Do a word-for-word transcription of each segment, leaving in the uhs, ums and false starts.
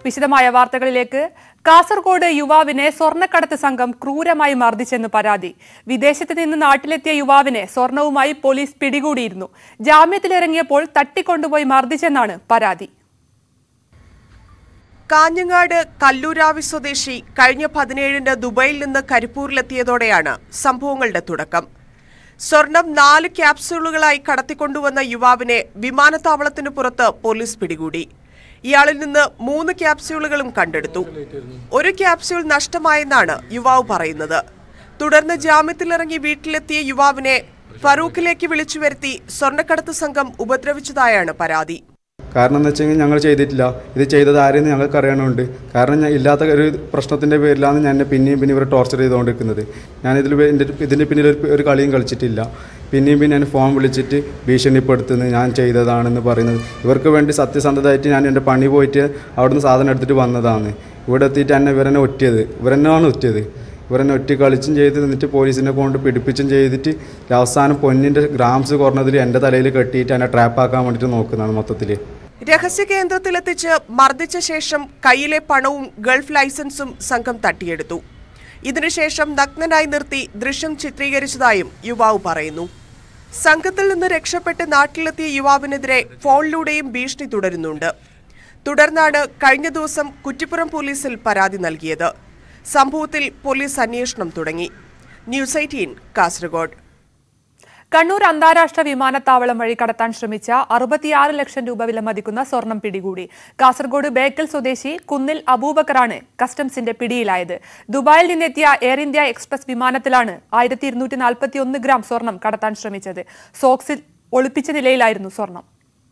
വിശദമായ വാർത്തകളിലേക്ക്. കാസർഗോഡ് യുവാവിനെ സ്വർണ്ണക്കടത്ത് സംഘം ക്രൂരമായി മർദ്ദിച്ചെന്ന് പരാതി. വിദേശത്ത് നിന്ന് നാട്ടിലെത്തിയ യുവാവിനെ സ്വർണവുമായി പോലീസ് പിടികൂടിയിരുന്നു. ജാമ്യത്തിലിറങ്ങിയപ്പോൾ തട്ടിക്കൊണ്ടുപോയി മർദ്ദിച്ചെന്നാണ് പരാതി. കാഞ്ഞങ്ങാട് കല്ലൂരാവി സ്വദേശി കഴിഞ്ഞ പതിനേഴിന് ദുബൈയിൽ നിന്ന് കരിപ്പൂരിലെത്തിയതോടെയാണ് സംഭവങ്ങളുടെ തുടക്കം. സ്വർണം നാല് ക്യാപ്സ്യൂളുകളായി കടത്തിക്കൊണ്ടുവന്ന യുവാവിനെ വിമാനത്താവളത്തിന് പുറത്ത് പോലീസ് പിടികൂടി. ഇയാളിൽ നിന്ന് മൂന്ന് ക്യാപ്സ്യൂളുകളും കണ്ടെടുത്തു. ഒരു ക്യാപ്സ്യൂൾ നഷ്ടമായെന്നാണ് യുവാവ് പറയുന്നത്. തുടർന്ന് ജാമ്യത്തിലിറങ്ങി വീട്ടിലെത്തിയ യുവാവിനെ ഫറൂഖിലേക്ക് വിളിച്ചു വരുത്തി സ്വർണ്ണക്കടത്ത് സംഘം ഉപദ്രവിച്ചതായാണ് പരാതി. കാരണം എന്ന് വെച്ചെങ്കിൽ ഞങ്ങൾ ചെയ്തിട്ടില്ല, ഇത് ചെയ്തത് ആരെന്ന് ഞങ്ങൾക്ക് അറിയണമുണ്ട്. കാരണം ഞാൻ ഇല്ലാത്ത ഒരു പ്രശ്നത്തിൻ്റെ പേരിലാണ് ഞാൻ പിന്നെയും പിന്നെ ഇവരെ ടോർച്ചർ ചെയ്തുകൊണ്ടിരിക്കുന്നത്. ഞാനിതിൽ ഇതിൻ്റെ പിന്നിൽ ഒരു കളിയും കളിച്ചിട്ടില്ല. പിന്നെയും പിന്നെ ഞാൻ ഫോൺ വിളിച്ചിട്ട് ഭീഷണിപ്പെടുത്തുന്നത് ഞാൻ ചെയ്തതാണെന്ന് പറയുന്നത്. ഇവർക്ക് വേണ്ടി സത്യസന്ധതയായിട്ട് ഞാൻ എൻ്റെ പണി പോയിട്ട് അവിടുന്ന് സാധനം എടുത്തിട്ട് വന്നതാണ്. ഇവിടെ എത്തിയിട്ട് എന്നെ ഇവരെന്നെ ഒറ്റിയത് ഇവരെന്നാണ് ഒറ്റിയത് ഇവരെന്നെ ഒറ്റ കളിച്ചും ചെയ്ത് നിന്നിട്ട് പോലീസിനെ കൊണ്ട് പിടിപ്പിച്ചും ചെയ്തിട്ട് അവസാനം പൊന്നിൻ്റെ ഗ്രാംസ് കുറഞ്ഞതിൽ എൻ്റെ തലയിൽ കെട്ടിയിട്ട് എന്നെ ട്രാപ്പാക്കാൻ വേണ്ടിയിട്ട് നോക്കുന്നതാണ് മൊത്തത്തിൽ. രഹസ്യ കേന്ദ്രത്തിലെത്തിച്ച് മർദ്ദിച്ച ശേഷം കയ്യിലെ പണവും ഗൾഫ് ലൈസൻസും സംഘം തട്ടിയെടുത്തു. ഇതിനുശേഷം നഗ്നനായി നിർത്തി ദൃശ്യം ചിത്രീകരിച്ചതായും യുവാവ് പറയുന്നു. സംഘത്തിൽ നിന്ന് രക്ഷപ്പെട്ട് നാട്ടിലെത്തിയ യുവാവിനെതിരെ ഫോണിലൂടെയും ഭീഷണി തുടരുന്നുണ്ട്. തുടർന്നാണ് കഴിഞ്ഞ ദിവസം കുറ്റിപ്പുറം പോലീസിൽ പരാതി നൽകിയത്. സംഭവത്തിൽ പോലീസ് അന്വേഷണം തുടങ്ങി. News eighteen Kasaragod. കണ്ണൂർ അന്താരാഷ്ട്ര വിമാനത്താവളം വഴി കടത്താൻ ശ്രമിച്ച അറുപത്തിയാറ് ലക്ഷം രൂപ വില മതിക്കുന്ന സ്വർണം പിടികൂടി. കാസർഗോഡ് ബേക്കൽ സ്വദേശി കുന്നിൽ അബൂബക്കറാണ് കസ്റ്റംസിന്റെ പിടിയിലായത്. ദുബായിൽ നിന്നെത്തിയ എയർ ഇന്ത്യ എക്സ്പ്രസ് വിമാനത്തിലാണ് ആയിരത്തി ഇരുന്നൂറ്റി നാൽപ്പത്തി ഒന്ന് ഗ്രാം സ്വർണം കടത്താൻ ശ്രമിച്ചത്. സോക്സിൽ ഒളിപ്പിച്ച നിലയിലായിരുന്നു സ്വർണം.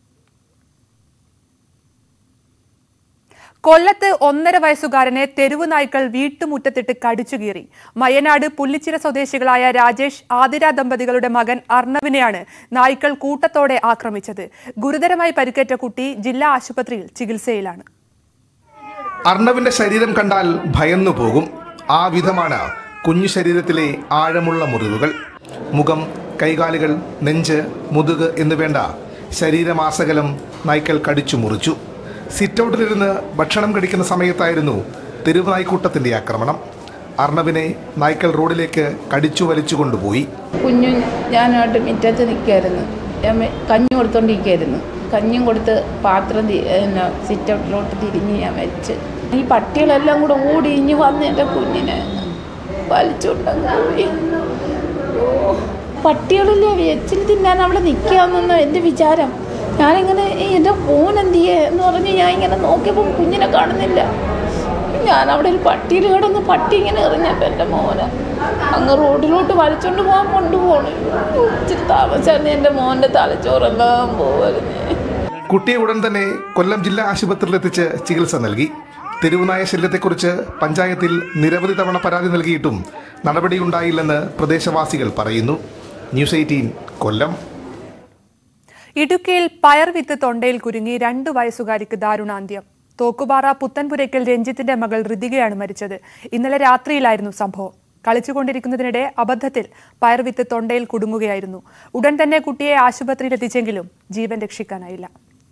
കൊല്ലത്ത് ഒന്നര വയസ്സുകാരനെ തെരുവ് നായ്ക്കൾ വീട്ടുമുറ്റത്തിട്ട് കടിച്ചുകീറി. മയനാട് പുല്ലിച്ചിറ സ്വദേശികളായ രാജേഷ് ആതിര ദമ്പതികളുടെ മകൻ അർണവിനെയാണ് നായ്ക്കൾ കൂട്ടത്തോടെ ആക്രമിച്ചത്. ഗുരുതരമായി പരിക്കേറ്റ കുട്ടി ജില്ലാ ആശുപത്രിയിൽ ചികിത്സയിലാണ്. അർണവിന്റെ ശരീരം കണ്ടാൽ ഭയന്നു പോകും. ആ വിധമാണ് കുഞ്ഞു ശരീരത്തിലെ ആഴമുള്ള മുറിവുകൾ. മുഖം, കൈകാലുകൾ, നെഞ്ച്, മുതുക് എന്നുവേണ്ട ശരീരമാസകലം നായ്ക്കൾ കടിച്ചു മുറിച്ചു. സിറ്റൗട്ടിലിരുന്ന് ഭക്ഷണം കഴിക്കുന്ന സമയത്തായിരുന്നു തെരുവ് നായ്ക്കൂട്ടത്തിന്റെ ആക്രമണം. അർണവിനെ നായ്ക്കൾ റോഡിലേക്ക് കടിച്ചു വലിച്ചു കൊണ്ടുപോയി. കുഞ്ഞു ഞാനായിട്ട് മുറ്റത്ത് നിൽക്കായിരുന്നു. കഞ്ഞി കൊടുത്തോണ്ടിരിക്കായിരുന്നു. കഞ്ഞിയും കൊടുത്ത് പാത്രം സിറ്റൗട്ടിലോട്ട് തിരിഞ്ഞ് ഞാൻ വെച്ച് ഈ പട്ടികളെല്ലാം കൂടെ ഓടി ഇഞ്ഞ് വന്ന് എൻ്റെ കുഞ്ഞിനെ വലിച്ചുകൊണ്ടങ്ങ് പോയി. പട്ടികളില്ലേ വെച്ചിൽ തിന്നാൻ അവിടെ നിൽക്കാമെന്നാണ് എൻ്റെ വിചാരം. ഞാനിങ്ങനെ എൻ്റെ ഫോൺ എന്തിയേ എന്ന് പറഞ്ഞ് ഞാൻ ഇങ്ങനെ നോക്കിയപ്പോൾ കുഞ്ഞിനെ കാണുന്നില്ല. ഞാൻ അവിടെ ഒരു പട്ടിയിൽ കിടന്ന് പട്ടി ഇങ്ങനെ എറിഞ്ഞപ്പോൾ എൻ്റെ മോനെ അങ്ങ് റോഡിലോട്ട് വലിച്ചോണ്ട് പോകാൻ കൊണ്ടുപോകണം. ഇച്ചിരി താമസിച്ചായിരുന്നു എൻ്റെ മോൻ്റെ തലച്ചോറെല്ലാം പോവായിരുന്നു. കുട്ടിയെ ഉടൻ തന്നെ കൊല്ലം ജില്ലാ ആശുപത്രിയിൽ എത്തിച്ച് ചികിത്സ നൽകി. തെരുവുനായ ശല്യത്തെക്കുറിച്ച് പഞ്ചായത്തിൽ നിരവധി തവണ പരാതി നൽകിയിട്ടും നടപടിയുണ്ടായില്ലെന്ന് പ്രദേശവാസികൾ പറയുന്നു. News eighteen Kollam. ഇടുക്കിയിൽ പയർ വിത്ത് തൊണ്ടയിൽ കുരുങ്ങി രണ്ടു വയസ്സുകാരിക്ക് ദാരുണാന്ത്യം. തോക്കുപാറ പുത്തൻപുരയ്ക്കൽ രഞ്ജിത്തിന്റെ മകൾ ഋതികയാണ് മരിച്ചത്. ഇന്നലെ രാത്രിയിലായിരുന്നു സംഭവം. കളിച്ചുകൊണ്ടിരിക്കുന്നതിനിടെ അബദ്ധത്തിൽ പയർ വിത്ത് തൊണ്ടയിൽ കുടുങ്ങുകയായിരുന്നു. ഉടൻ തന്നെ കുട്ടിയെ ആശുപത്രിയിൽ എത്തിച്ചെങ്കിലും ജീവൻ രക്ഷിക്കാനായില്ല.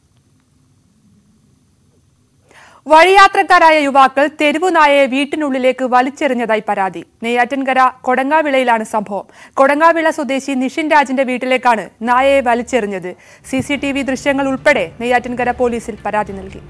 വഴിയാത്രക്കാരായ യുവാക്കൾ തെരുവു നായയെ വീട്ടിനുള്ളിലേക്ക് വലിച്ചെറിഞ്ഞതായി പരാതി. നെയ്യാറ്റിൻകര കൊടങ്ങാവിളയിലാണ് സംഭവം. കൊടങ്ങാവിള സ്വദേശി നിഷിൻ രാജിന്റെ വീട്ടിലേക്കാണ് നായയെ വലിച്ചെറിഞ്ഞത്. സി സി ടി വി ദൃശ്യങ്ങൾ ഉൾപ്പെടെ നെയ്യാറ്റിൻകര പോലീസിൽ പരാതി നൽകി.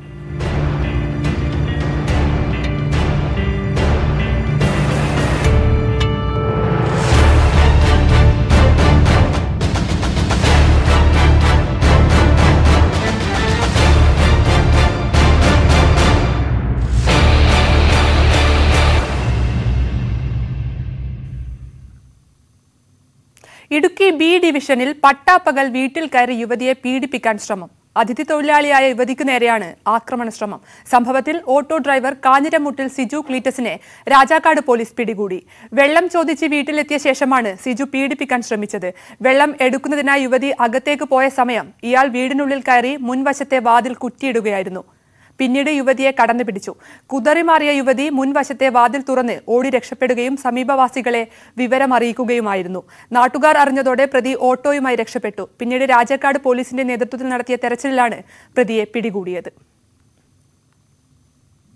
ഇടുക്കി ബി ഡിവിഷനിൽ പട്ടാപ്പകൽ വീട്ടിൽ കയറി യുവതിയെ പീഡിപ്പിക്കാൻ ശ്രമം. അതിഥി തൊഴിലാളിയായ യുവതിക്ക് നേരെയാണ് ആക്രമണ ശ്രമം. സംഭവത്തിൽ ഓട്ടോ ഡ്രൈവർ കാഞ്ഞിരമുട്ടിൽ സിജു ക്ലീറ്റസിനെ രാജാക്കാട് പോലീസ് പിടികൂടി. വെള്ളം ചോദിച്ച് വീട്ടിലെത്തിയ ശേഷമാണ് സിജു പീഡിപ്പിക്കാൻ ശ്രമിച്ചത്. വെള്ളം എടുക്കുന്നതിനായി യുവതി അകത്തേക്ക് പോയ സമയം ഇയാൾ വീടിനുള്ളിൽ കയറി മുൻവശത്തെ വാതിൽ കുറ്റിയിടുകയായിരുന്നു. പിന്നീട് യുവതിയെ കടന്നു പിടിച്ചു. കുതറിമാറിയ യുവതി മുൻവശത്തെ വാതിൽ തുറന്ന് ഓടി രക്ഷപ്പെടുകയും സമീപവാസികളെ വിവരമറിയിക്കുകയുമായിരുന്നു. നാട്ടുകാർ അറിഞ്ഞതോടെ പ്രതി ഓട്ടോയുമായി രക്ഷപ്പെട്ടു. പിന്നീട് രാജാക്കാട് പോലീസിന്റെ നേതൃത്വത്തിൽ നടത്തിയ തെരച്ചിലിലാണ് പ്രതിയെ പിടികൂടിയത്.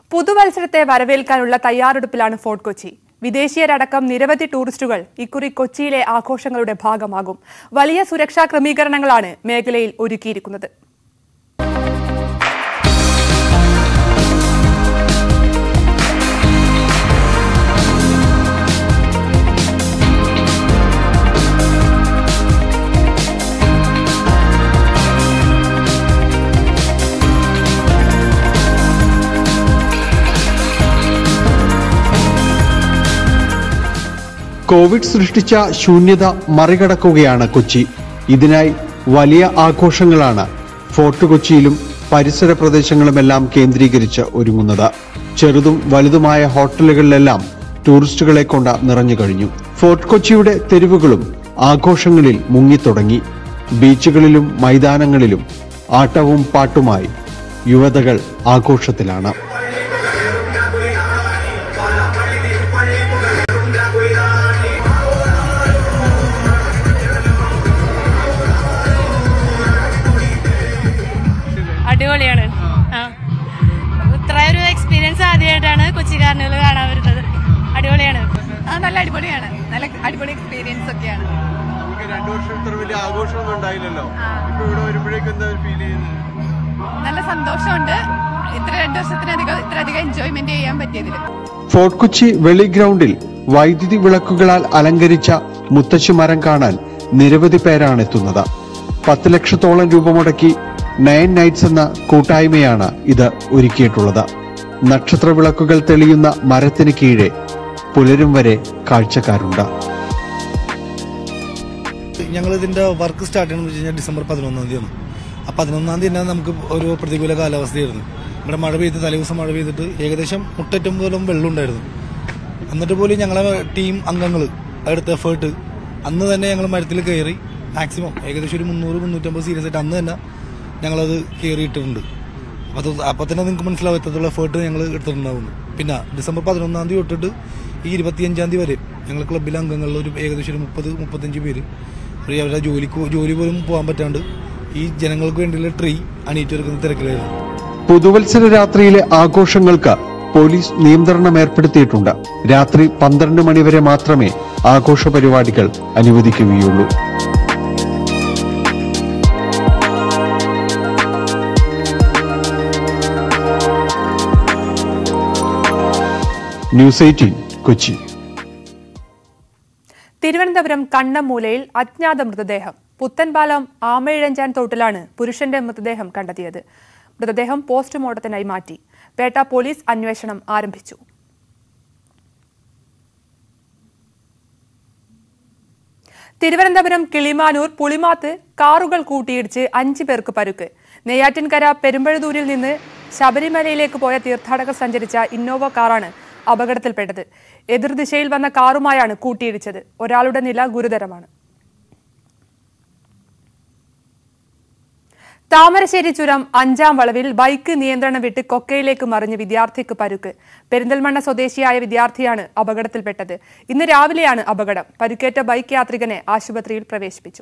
പുതുവത്സരത്തെ വരവേൽക്കാനുള്ള തയ്യാറെടുപ്പിലാണ് ഫോർട്ട് കൊച്ചി. വിദേശീയരടക്കം നിരവധി ടൂറിസ്റ്റുകൾ ഇക്കുറി കൊച്ചിയിലെ ആഘോഷങ്ങളുടെ ഭാഗമാകും. വലിയ സുരക്ഷാ ക്രമീകരണങ്ങളാണ് മേഖലയിൽ ഒരുക്കിയിരിക്കുന്നത്. കോവിഡ് സൃഷ്ടിച്ച ശൂന്യത മറികടക്കുകയാണ് കൊച്ചി. ഇതിനായി വലിയ ആഘോഷങ്ങളാണ് ഫോർട്ട് കൊച്ചിയിലും പരിസര പ്രദേശങ്ങളുമെല്ലാം കേന്ദ്രീകരിച്ച് ഒരുങ്ങുന്നത്. ചെറുതും വലുതുമായ ഹോട്ടലുകളിലെല്ലാം ടൂറിസ്റ്റുകളെ കൊണ്ട് നിറഞ്ഞു കഴിഞ്ഞു. ഫോർട്ട് കൊച്ചിയുടെ തെരുവുകളും ആഘോഷങ്ങളിൽ മുങ്ങിത്തുടങ്ങി. ബീച്ചുകളിലും മൈതാനങ്ങളിലും ആട്ടവും പാട്ടുമായി യുവതകൾ ആഘോഷത്തിലാണ്. അടിപൊളിയാണ്. ഇത്ര ഒരു എക്സ്പീരിയൻസ് ആദ്യമായിട്ടാണ് കൊച്ചി കാർണിവൽ കാണാൻ വരുന്നത്. അടിപൊളിയാണ്. ആ നല്ല അടിപൊളിയാണ്. നല്ല അടിപൊളി എക്സ്പീരിയൻസ് ഒക്കെയാണ്. രണ്ടു വർഷം ഇത്ര വലിയ ആഘോഷമൊന്നും ഉണ്ടായില്ലല്ലോ. ഇപ്പൊ ഇവിടെ വരുമ്പോഴേക്കും എന്താ ഫീൽ ചെയ്യുന്നത്? നല്ല സന്തോഷമുണ്ട്. ഇത്ര രണ്ടു വർഷത്തിനധികം ഇത്ര അധികം എൻജോയ്മെന്റ് ചെയ്യാൻ പറ്റിയതിൽ. ഫോർട്ട് കൊച്ചി വെളി ഗ്രൗണ്ടിൽ വൈദ്യുതി വിളക്കുകളാൽ അലങ്കരിച്ച മുത്തശ്ശി മരം കാണാൻ നിരവധി പേരാണ് എത്തുന്നത്. പത്ത് ലക്ഷത്തോളം രൂപ മുടക്കി നയൻ നൈറ്റ്സ് എന്ന കൂട്ടായ്മയാണ് ഇത് ഒരുക്കിയിട്ടുള്ളത്. നക്ഷത്ര വിളക്കുകൾ തെളിയുന്ന മരത്തിന് കീഴെ പുലരും വരെ കാഴ്ചക്കാരുണ്ട്. ഞങ്ങൾ ഇതിന്റെ വർക്ക് സ്റ്റാർട്ട് ചെയ്യണമെന്ന് വെച്ച് കഴിഞ്ഞാൽ ഡിസംബർ പതിനൊന്നാം തീയതിയാണ്. ആ പതിനൊന്നാം തീയതി തന്നെ നമുക്ക് ഒരു പ്രതികൂല കാലാവസ്ഥയായിരുന്നു. ഇവിടെ മഴ പെയ്ത് തലേദിവസം മഴ പെയ്തിട്ട് ഏകദേശം മുട്ടറ്റം പോലും വെള്ളം ഉണ്ടായിരുന്നു. എന്നിട്ട് പോലും ഞങ്ങളെ ടീം അംഗങ്ങൾ എടുത്ത എഫേർട്ട് അന്ന് തന്നെ ഞങ്ങൾ മരത്തിൽ കയറി മാക്സിമം ഏകദേശം ഒരു മുന്നൂറ് മുന്നൂറ്റമ്പത് സീരിയസ് ആയിട്ട് അന്ന് തന്നെ ഞങ്ങളത് കയറിയിട്ടുണ്ട്. അപ്പോൾ അപ്പോൾ തന്നെ നിങ്ങൾക്ക് മനസ്സിലാവും എത്രത്തോളം എഫേർട്ട് ഞങ്ങൾ എടുത്തിട്ടുണ്ടാവുന്നു. പിന്നെ ഡിസംബർ പതിനൊന്നാം തീയതി തൊട്ടിട്ട് ഈ ഇരുപത്തിയഞ്ചാം തീയതി വരെ ഞങ്ങൾ ക്ലബ്ബിലെ അംഗങ്ങളിൽ ഒരു ഏകദേശം ഒരു മുപ്പത് മുപ്പത്തഞ്ച് പേര് അവരുടെ ജോലിക്ക് ജോലി പോലും പോകാൻ പറ്റാണ്ട് ഈ ജനങ്ങൾക്ക് വേണ്ടിയുള്ള ട്രീ അണിയിച്ചെടുക്കുന്ന തിരക്കിലായിരുന്നു. പുതുവത്സര രാത്രിയിലെ ആഘോഷങ്ങൾക്ക് പോലീസ് നിയന്ത്രണം ഏർപ്പെടുത്തിയിട്ടുണ്ട്. രാത്രി പന്ത്രണ്ട് മണിവരെ മാത്രമേ ആഘോഷ പരിപാടികൾ അനുവദിക്കുകയുള്ളൂ. News eighteen Kochi. തിരുവനന്തപുരം കണ്ണമ്മൂലയിൽ അജ്ഞാത മൃതദേഹം. പുത്തൻപാലം ആമയിഴഞ്ചാൻ തോട്ടിലാണ് പുരുഷന്റെ മൃതദേഹം കണ്ടെത്തിയത്. മൃതദേഹം പോസ്റ്റ്മോർട്ടത്തിനായി മാറ്റി. പേട്ട പോലീസ് അന്വേഷണം ആരംഭിച്ചു. തിരുവനന്തപുരം കിളിമാനൂർ പുളിമാത്ത് കാറുകൾ കൂട്ടിയിടിച്ച് അഞ്ചു പേർക്ക് പരുക്ക്. നെയ്യാറ്റിൻകര പെരുമ്പഴതൂരിൽ നിന്ന് ശബരിമലയിലേക്ക് പോയ തീർത്ഥാടകർ സഞ്ചരിച്ച ഇന്നോവ കാറാണ് അപകടത്തിൽപ്പെട്ടത്. എതിർദിശയിൽ വന്ന കാറുമായാണ് കൂട്ടിയിടിച്ചത്. ഒരാളുടെ നില ഗുരുതരമാണ്. താമരശ്ശേരി ചുരം അഞ്ചാം വളവിൽ ബൈക്ക് നിയന്ത്രണം വിട്ട് കൊക്കയിലേക്ക് മറിഞ്ഞ് വിദ്യാർത്ഥിക്ക് പരുക്ക്. പെരിന്തൽമണ്ണ സ്വദേശിയായ വിദ്യാർത്ഥിയാണ് അപകടത്തിൽപ്പെട്ടത്. ഇന്ന് രാവിലെയാണ് അപകടം. പരുക്കേറ്റ ബൈക്ക് യാത്രികനെ ആശുപത്രിയിൽ പ്രവേശിപ്പിച്ചു.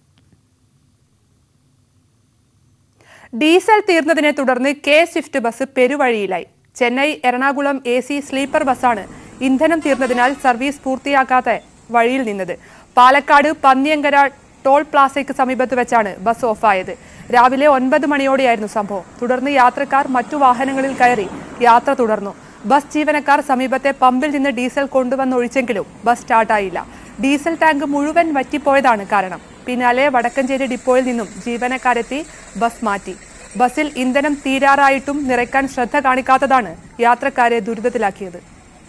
ഡീസൽ തീർന്നതിനെ തുടർന്ന് കെ സ്വിഫ്റ്റ് ബസ് പെരുവഴിയിലായി. Chennai Ernakulam A C sleeper ബസ്സാണ് ഇന്ധനം തീർന്നതിനാൽ സർവീസ് പൂർത്തിയാക്കാത്ത വഴിയിൽ നിന്നത്. പാലക്കാട് പന്നിയങ്കര ടോൾ പ്ലാസയ്ക്ക് സമീപത്ത് വെച്ചാണ് ബസ് ഓഫായത്. രാവിലെ ഒൻപത് മണിയോടെയായിരുന്നു സംഭവം. തുടർന്ന് യാത്രക്കാർ മറ്റു വാഹനങ്ങളിൽ കയറി യാത്ര തുടർന്നു. ബസ് ജീവനക്കാർ സമീപത്തെ പമ്പിൽ നിന്ന് ഡീസൽ കൊണ്ടുവന്നൊഴിച്ചെങ്കിലും ബസ് സ്റ്റാർട്ടായില്ല. ഡീസൽ ടാങ്ക് മുഴുവൻ വറ്റിപ്പോയതാണ് കാരണം. പിന്നാലെ വടക്കഞ്ചേരി ഡിപ്പോയിൽ നിന്നും ജീവനക്കാരെത്തി ബസ് മാറ്റി. ബസ്സിൽ ഇന്ധനം തീരാറായിട്ടും നിറയ്ക്കാൻ ശ്രദ്ധ കാണിക്കാത്തതാണ് യാത്രക്കാരെ ദുരിതത്തിലാക്കിയത്.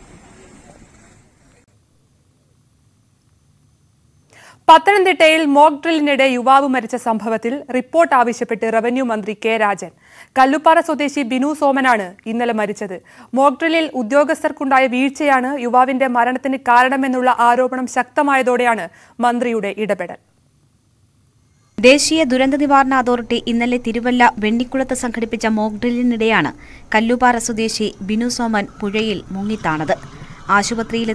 പത്തനംതിട്ടയിൽ മോക്ക് ഡ്രില്ലിനിടെ യുവാവ് മരിച്ച സംഭവത്തിൽ റിപ്പോർട്ട് ആവശ്യപ്പെട്ട് റവന്യൂ മന്ത്രി കെ രാജൻ. കല്ലുപ്പാറ സ്വദേശി ബിനു സോമനാണ് ഇന്നലെ മരിച്ചത്. മോക്ക് ഡ്രില്ലിൽ ഉദ്യോഗസ്ഥർക്കുണ്ടായ വീഴ്ചയാണ് യുവാവിന്റെ മരണത്തിന് കാരണമെന്നുള്ള ആരോപണം ശക്തമായതോടെയാണ് മന്ത്രിയുടെ ഇടപെടൽ. ദേശീയ ദുരന്ത നിവാരണ അതോറിറ്റി ഇന്നലെ തിരുവല്ല വെണ്ണിക്കുളത്ത് സംഘടിപ്പിച്ച മോക്ക് ഡ്രില്ലിനിടെയാണ് കല്ലുപാറ സ്വദേശി ബിനു സോമൻ പുഴയിൽ മുങ്ങിത്താണത്.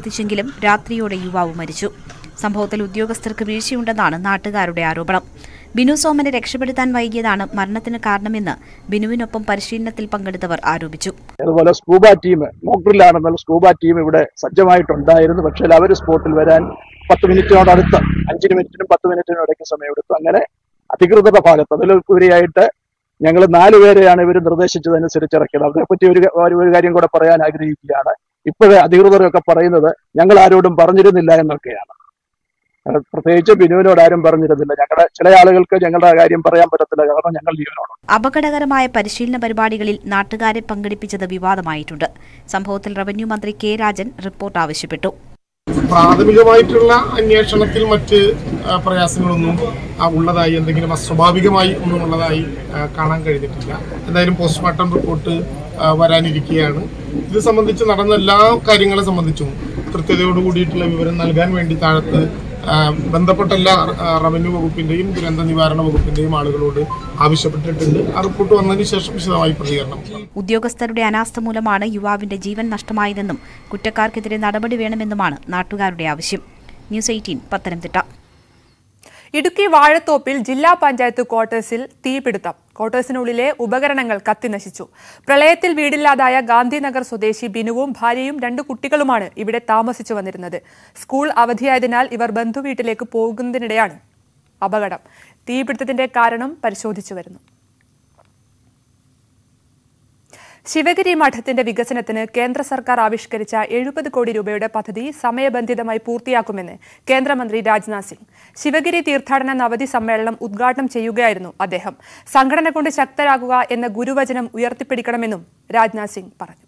ആശുപത്രിയിലെത്തിച്ചെങ്കിലും രാത്രിയോടെ യുവാവ് മരിച്ചു. സംഭവത്തിൽ ഉദ്യോഗസ്ഥർക്ക് വീഴ്ചയുണ്ടെന്നാണ് നാട്ടുകാരുടെ ആരോപണം. ബിനു സോമനെ രക്ഷപ്പെടുത്താൻ വൈകിയതാണ് മരണത്തിന് കാരണമെന്ന് ബിനുവിനൊപ്പം പരിശീലനത്തിൽ പങ്കെടുത്തവർ ആരോപിച്ചു. അതുപോലെ സ്കൂബ ടീം മോക്ഡ്രില്ലാണെന്നുള്ള സ്കൂബ ടീം ഇവിടെ സജ്ജമായിട്ടുണ്ടായിരുന്നു. പക്ഷേ അവർ സ്പോട്ടിൽ വരാൻ പത്ത് മിനിറ്റിനോടടുത്ത് അഞ്ച് മിനിറ്റിനും പത്ത് മിനിറ്റിനും ഇടയ്ക്ക് സമയമെടുത്തു. അങ്ങനെ അധികൃതരുടെ ഭാഗത്ത് അതിലുപരിയായിട്ട് ഞങ്ങൾ നാലുപേരെയാണ് ഇവർ നിർദ്ദേശിച്ചതനുസരിച്ച് ഇറക്കിയത്. അതിനെപ്പറ്റി ഒരു ഒരു കാര്യം കൂടെ പറയാൻ ആഗ്രഹിക്കുകയാണ്. ഇപ്പോഴേ അധികൃതരൊക്കെ പറയുന്നത് ഞങ്ങൾ ആരോടും പറഞ്ഞിരുന്നില്ല എന്നൊക്കെയാണ്. പ്രത്യേകിച്ച് ബിനുവിനോട് ആരും പറഞ്ഞിരുന്നില്ല. ഞങ്ങളുടെ ചില ആളുകൾക്ക് ഞങ്ങളുടെ കാര്യം പറയാൻ പറ്റത്തില്ല, കാരണം ഞങ്ങൾ ജീവനോട്. അപകടകരമായ പരിശീലന പരിപാടികളിൽ നാട്ടുകാരെ പങ്കെടുപ്പിച്ചത് വിവാദമായിട്ടുണ്ട്. സംഭവത്തിൽ റവന്യൂ മന്ത്രി കെ രാജൻ റിപ്പോർട്ട് ആവശ്യപ്പെട്ടു. പ്രാഥമികമായിട്ടുള്ള അന്വേഷണത്തിൽ മറ്റ് പ്രയാസങ്ങളൊന്നും ഉള്ളതായി, എന്തെങ്കിലും അസ്വാഭാവികമായി ഒന്നും ഉള്ളതായി കാണാൻ കഴിഞ്ഞിട്ടില്ല. എന്തായാലും പോസ്റ്റ്മോർട്ടം റിപ്പോർട്ട് വരാനിരിക്കുകയാണ്. ഇത് സംബന്ധിച്ച് നടന്ന എല്ലാ കാര്യങ്ങളെ സംബന്ധിച്ചും കൃത്യതയോട് കൂടിയിട്ടുള്ള വിവരം നൽകാൻ വേണ്ടി താഴത്ത് ബന്ധപ്പെട്ട എല്ലാ റവന്യൂ വകുപ്പിന്റെയും ദുരന്ത നിവാരണ വകുപ്പിന്റെയും ആളുകളോട് ആവശ്യപ്പെട്ടിട്ടുണ്ട്. ആ റിപ്പോർട്ട് വന്നതിന് ശേഷം വിശദമായി പ്രതികരണം. ഉദ്യോഗസ്ഥരുടെ അനാസ്ഥ മൂലമാണ് യുവാവിന്റെ ജീവൻ നഷ്ടമായതെന്നും കുറ്റക്കാർക്കെതിരെ നടപടി വേണമെന്നുമാണ് നാട്ടുകാരുടെ ആവശ്യം. News eighteen Pathanamthitta. ഇടുക്കി വാഴത്തോപ്പിൽ ജില്ലാ പഞ്ചായത്ത് ക്വാർട്ടേഴ്സിൽ തീപിടുത്തം. ക്വാർട്ടേഴ്സിനുള്ളിലെ ഉപകരണങ്ങൾ കത്തിനശിച്ചു. പ്രളയത്തിൽ വീടില്ലാതായ ഗാന്ധിനഗർ സ്വദേശി ബിനുവും ഭാര്യയും രണ്ട് കുട്ടികളുമാണ് ഇവിടെ താമസിച്ചു വന്നിരുന്നത്. സ്കൂൾ അവധിയായതിനാൽ ഇവർ ബന്ധുവീട്ടിലേക്ക് പോകുന്നതിനിടെയാണ് അപകടം. തീപിടുത്തത്തിന്റെ കാരണം പരിശോധിച്ചു വരുന്നു. ശിവഗിരി മഠത്തിന്റെ വികസനത്തിന് കേന്ദ്ര സർക്കാർ ആവിഷ്കരിച്ച എഴുപത് കോടി രൂപയുടെ പദ്ധതി സമയബന്ധിതമായി പൂർത്തിയാക്കുമെന്ന് കേന്ദ്രമന്ത്രി രാജ്നാഥ് സിംഗ്. ശിവഗിരി തീർത്ഥാടന നവതി സമ്മേളനം ഉദ്ഘാടനം ചെയ്യുകയായിരുന്നു അദ്ദേഹം. സംഘടന കൊണ്ട് ശക്തരാകുക എന്ന ഗുരുവചനം ഉയർത്തിപ്പിടിക്കണമെന്നും രാജ്നാഥ് സിംഗ് പറഞ്ഞു.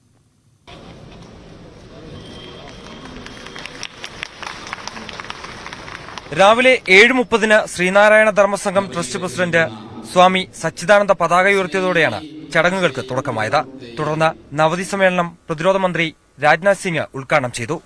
രാവിലെ ഏഴ് മുപ്പതിന് ശ്രീനാരായണ ധർമ്മസംഘം ട്രസ്റ്റ് പ്രസിഡന്റ് സ്വാമി സച്ചിദാനന്ദ പതാക ഉയർത്തിയതോടെയാണ് ചടങ്ങുകൾക്ക് തുടക്കമായത്. തുടർന്ന് നവതി സമ്മേളനം പ്രതിരോധ മന്ത്രി രാജ്നാഥ് സിംഗ് ഉദ്ഘാടനം ചെയ്തു.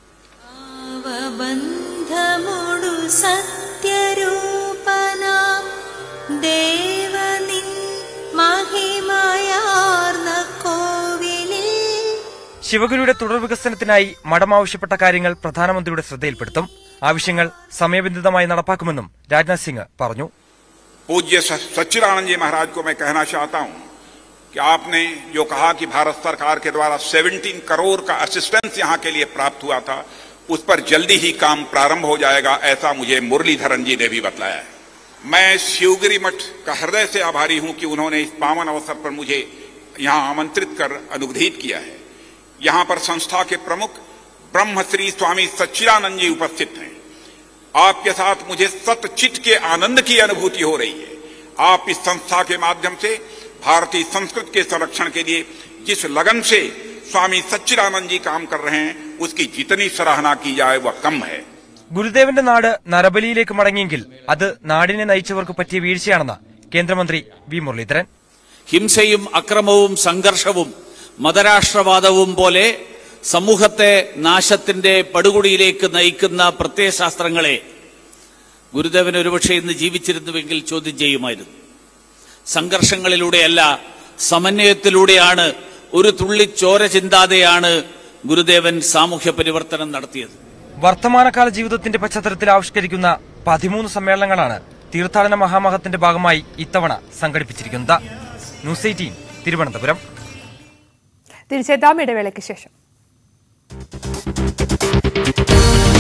ശിവഗുരുയുടെ തുടർ വികസനത്തിനായി മഠം ആവശ്യപ്പെട്ട കാര്യങ്ങൾ പ്രധാനമന്ത്രിയുടെ ശ്രദ്ധയിൽപ്പെടുത്തും. ആവശ്യങ്ങൾ സമയബന്ധിതമായി നടപ്പാക്കുമെന്നും രാജ്നാഥ് സിംഗ് പറഞ്ഞു. पूज्य सच्चिदानंद जी महाराज को मैं कहना चाहता हूं कि आपने जो कहा कि भारत सरकार के द्वारा सत्रह करोड़ का असिस्टेंस यहां के लिए प्राप्त हुआ था, उस पर जल्दी ही काम प्रारंभ हो जाएगा, ऐसा मुझे मुरलीधरन जी ने भी बतलाया है. मैं शिवगिरी मठ का हृदय से आभारी हूं कि उन्होंने इस पावन अवसर पर मुझे यहां आमंत्रित कर अनुग्रहित किया है. यहां पर संस्था के प्रमुख ब्रह्मश्री स्वामी सच्चिदानंद जी उपस्थित हैं. आपके साथ मुझे सतचित के आनंद की अनुभूति हो रही है. आप इस संस्था के माध्यम से भारतीय संस्कृति के संरक्षण के लिए जिस लगन से स्वामी सच्चिदानंद जी काम कर रहे हैं, उसकी जितनी सराहना की जाए वह कम है. ഗുരുദേവന്റെ നാട് നരബലിയിലേക്ക് മടങ്ങിയെങ്കിൽ അത് നാടിനെ നയിച്ചവർക്ക് പറ്റിയ വീഴ്ചയാണെന്ന് കേന്ദ്രമന്ത്രി വി മുരളീധരൻ. ഹിംസയും അക്രമവും സംഘർഷവും മതരാഷ്ട്രവാദവും പോലെ സമൂഹത്തെ നാശത്തിന്റെ പടുകുടിയിലേക്ക് നയിക്കുന്ന പ്രത്യയശാസ്ത്രങ്ങളെ ഗുരുദേവൻ ഒരുപക്ഷെ ഇന്ന് ജീവിച്ചിരുന്നുവെങ്കിൽ ചോദ്യം ചെയ്യുമായിരുന്നു. സംഘർഷങ്ങളിലൂടെയല്ല, സമന്വയത്തിലൂടെയാണ്, ഒരു തുള്ളി ചോര ചിന്താതെയാണ് ഗുരുദേവൻ സാമൂഹ്യ പരിവർത്തനം നടത്തിയത്. വർത്തമാനകാല ജീവിതത്തിന്റെ പശ്ചാത്തലത്തിൽ ആവിഷ്കരിക്കുന്ന പതിമൂന്ന് സമ്മേളനങ്ങളാണ് തീർത്ഥാടന മഹാമഹത്തിന്റെ ഭാഗമായി ഇത്തവണ സംഘടിപ്പിച്ചിരിക്കുന്നത്. News eighteen Thiruvananthapuram. തിരിച്ചെത്താം ഇടവേളയ്ക്ക് ശേഷം.